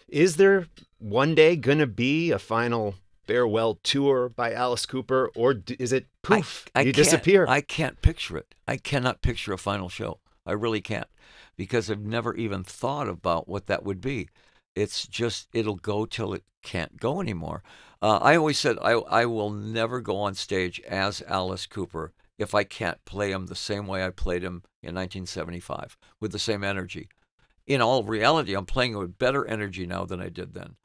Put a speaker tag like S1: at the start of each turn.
S1: Is there one day going to be a final farewell tour by Alice Cooper, or is it poof,
S2: I
S1: you
S2: can't
S1: disappear?
S2: I can't picture it. I cannot picture a final show. I really can't, because I've never even thought about what that would be. It's just it'll go till it can't go anymore. I always said I will never go on stage as Alice Cooper if I can't play him the same way I played him in 1975 with the same energy. In all reality, I'm playing with better energy now than I did then.